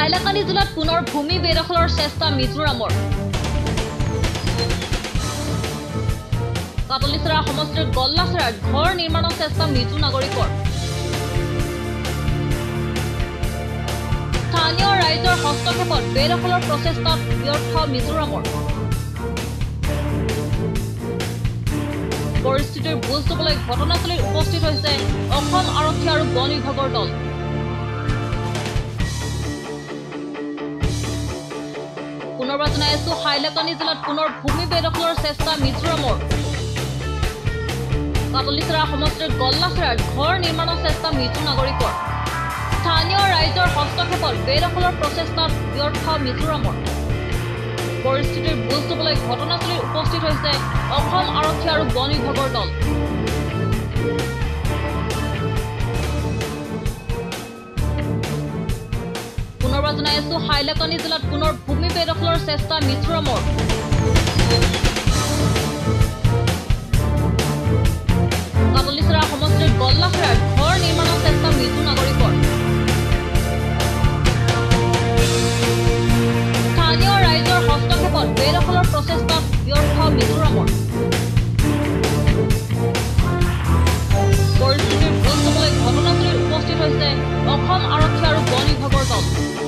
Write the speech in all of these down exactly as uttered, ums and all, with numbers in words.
হাইলাকান্দি জিলাত পুনৰ ভূমি বেদখলৰ চেষ্টা মিজোৰামৰ। কাটলিচৰা সমষ্টিৰ গল্লাচৰাত ঘৰ নিৰ্মাণৰ চেষ্টা মিজো নাগৰিকৰ। স্থানীয় ৰাইজৰ হস্তক্ষেপত বেদখলৰ প্ৰচেষ্টাত ব্যৰ্থ মিজোৰামৰ। পৰিস্থিতিৰ বুজ ল'বলৈ ঘটনাস্থলীত উপস্থিত হৈছে অসম আৰক্ষী আৰু বন বিভাগৰ দল। পুনৰবাৰ জনাই আছো হাইলাকান্দি জিলাত পুনৰ ভূমি বেদখলৰ চেষ্টা মিজোৰামৰ। কাটলিচৰা সমষ্টিৰ গল্লাচৰাত ঘৰ নিৰ্মাণৰ চেষ্টা মিজো নাগৰিকৰ। স্থানীয় ৰাইজৰ হস্তক্ষেপত বেদখলৰ প্ৰচেষ্টাত ব্যৰ্থ মিজোৰামৰ। পৰিস্থিতিৰ বুজ ল'বলৈ ঘটনাস্থলীত উপস্থিত হৈছে অসম আৰক্ষী আৰু বন বিভাগৰ দল। পুনৰবাৰ জনাই আছো হাইলাকান্দি জিলাত পুনৰ ভূমি বেদখলৰ চেষ্টা মিজোৰামৰ। কাটলিচৰা সমষ্টিৰ গল্লাচৰাত ঘৰ নিৰ্মাণৰ চেষ্টা মিজো নাগৰিকৰ। স্থানীয় ৰাইজৰ হস্তক্ষেপত বেদখলৰ প্ৰচেষ্টাত ব্যৰ্থ মিজোৰামৰ। পৰিস্থিতিৰ বুজ ল'বলৈ ঘটনাস্থলীত উপস্থিত হৈছে অসম আৰক্ষী আৰু বন বিভাগৰ দল।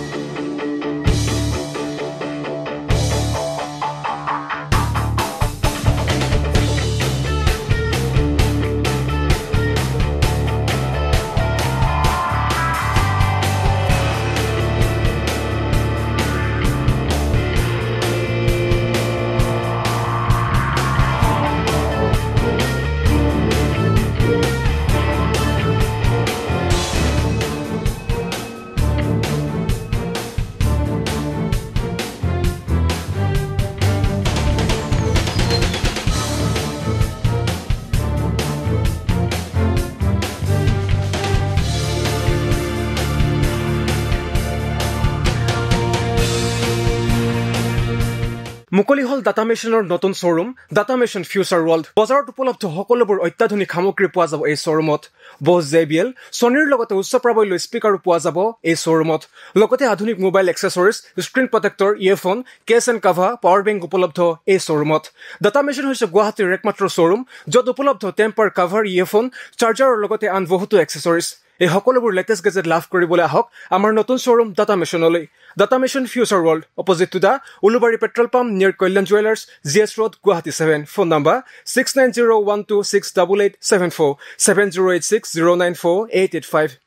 মুকলি হল ডাটা মেচিনৰ নতুন showroom data machine future world. বজাৰত উপলব্ধ সকলোবোৰ অত্যাধুনিক সামগ্ৰী পোৱা যাব এই শ্বৰুমত। বছ জে বি এল ছনীৰ লগতে উচ্চ প্ৰাবল্য স্পীকাৰো পোৱা যাব এই শ্বৰুমত। লগতে আধুনিক mobile accessories, screen protector, earphone, case and cover, power bank উপলব্ধ এই শ্বৰুমত। ডাটা মেচিন হৈছে গুৱাহাটীৰ একমাত্ৰ শ্বৰুম য'ত উপলব্ধ টেম্পাৰ, কাভাৰ, ইয়েৰফোন, চাৰ্জাৰৰ লগতে আন বহুতো এক্সেসৰিজ। এই সকলোবোৰ লেটেষ্ট গেজেট লাভ কৰিবলৈ আহক আমাৰ নতুন শ্বৰুম ডাটা মেচিনলৈ। Data machine future world, opposite to the Ulubari petrol pump near Kalyan jewellers, G S road, Guwahati seven. Phone number six nine zero' one two six double eight seven four, seven zero' eight six zero' nine four eight eight five.